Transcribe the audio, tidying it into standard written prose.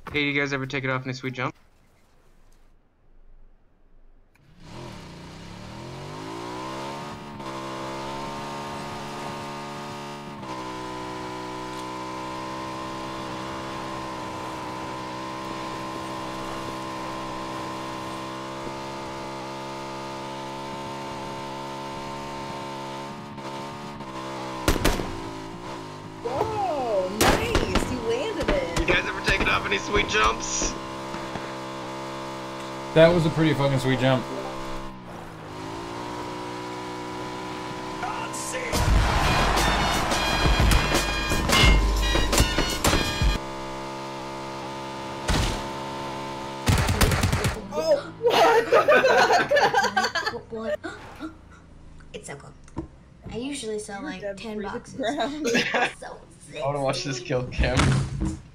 Hey, you guys ever take it off in a sweet jump? Whoa, nice! You landed it! You guys ever take it off any sweet jumps? That was a pretty fucking sweet jump. Oh, what? It's so cool. I usually sell like 10 boxes. Ground. So I wanna watch this kill cam.